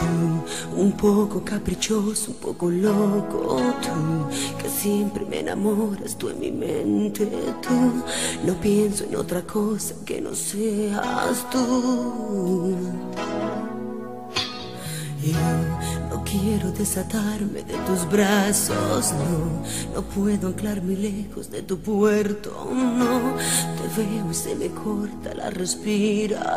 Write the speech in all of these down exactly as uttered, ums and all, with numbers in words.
Tú, un poco caprichoso, un poco loco, tú, que siempre me enamoras, tú en mi mente, tú. No pienso en otra cosa que no seas tú. Yo no quiero desatarme de tus brazos, no, no puedo anclarme lejos de tu puerto, no. Te veo y se me corta la respiración.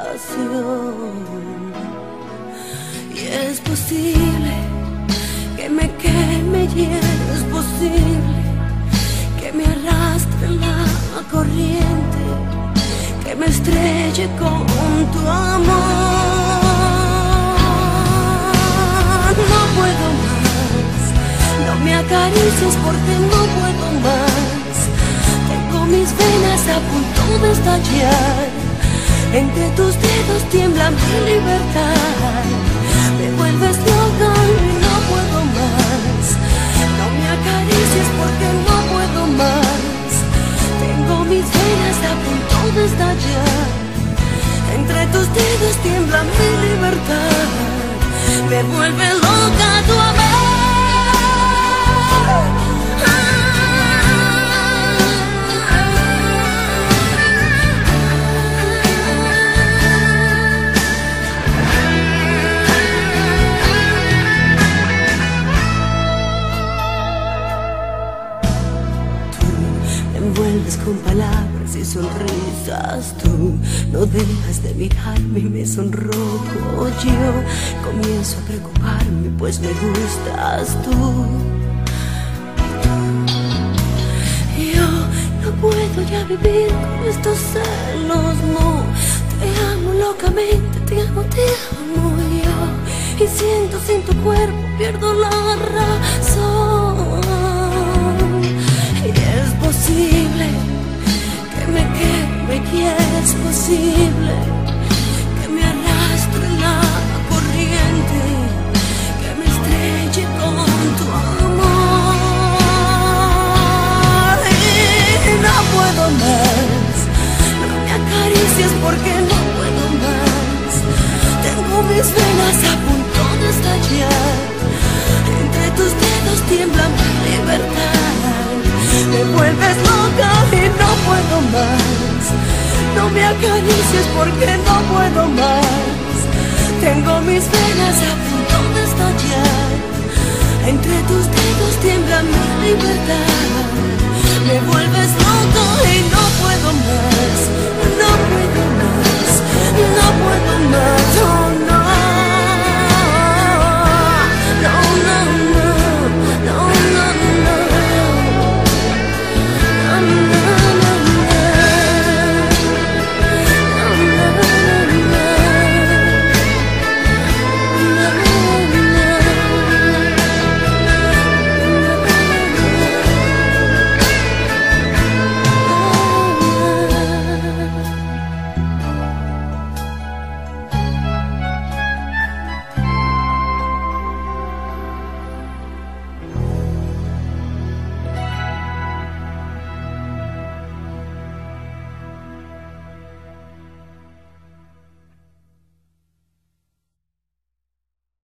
Y es posible que me queme hielo, es posible que me arrastre la corriente, que me estrelle con tu amor. No puedo más, no me acaricies porque no puedo más. Tengo mis venas a punto de estallar, entre tus dedos tiembla mi libertad. Me vuelves loca y no puedo más. No me acaricies porque no puedo más. Tengo mis venas a punto de estallar, entre tus dedos tiembla mi libertad. Me vuelve loca tu amor. Envuelves con palabras y sonrisas, tú no dejas de mirarme y me sonrojo. Yo comienzo a preocuparme pues me gustas tú. Yo no puedo ya vivir con estos celos, no. Te amo locamente, te amo, te amo yo. Y siento sin tu cuerpo, pierdo la razón. Y es posible que me queme, y es posible que me arrastre la corriente, que me estrelle con tu amor. Y no puedo más, no me acaricies porque no puedo más. Tengo mis venas a punto de estallar, entre tus dedos tiembla mi libertad. Me vuelves loca y no puedo más. No me acaricies porque no puedo más. Tengo mis venas a punto de estallar, entre tus dedos tiembla mi libertad. Me vuelves loca y no puedo más. No puedo más, no puedo más.